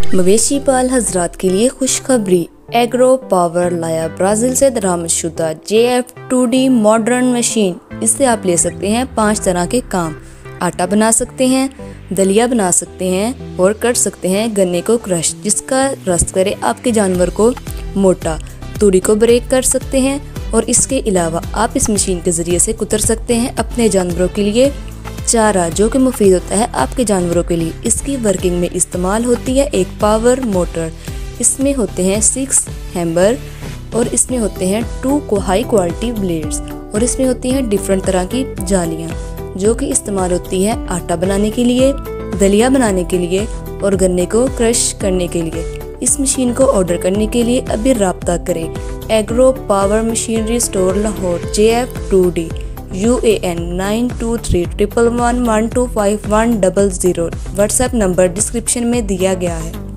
मवेशी पाल हजरात के लिए खुशखबरी। एग्रो पावर लाया ब्राज़ील से दरामदशुदा JF2D मॉडर्न मशीन। इससे आप ले सकते हैं 5 तरह के काम। आटा बना सकते हैं, दलिया बना सकते हैं और कर सकते हैं गन्ने को क्रश, जिसका रस करे आपके जानवर को मोटा। तूड़ी को ब्रेक कर सकते हैं और इसके अलावा आप इस मशीन के ज़रिए से कुतर सकते हैं अपने जानवरों के लिए चारा, जो कि मुफीद होता है आपके जानवरों के लिए। इसकी वर्किंग में इस्तेमाल होती है एक पावर मोटर। इसमें होते हैं 6 हैमर और इसमें होते हैं 2 हाई क्वालिटी ब्लेड्स और इसमें होती हैं डिफरेंट तरह की जालियाँ, जो कि इस्तेमाल होती है आटा बनाने के लिए, दलिया बनाने के लिए और गन्ने को क्रश करने के लिए। इस मशीन को ऑर्डर करने के लिए अभी राब्ता करें। Agro power machinery store Lahore, JF2D UAN 923111125100। WhatsApp number description में दिया गया है।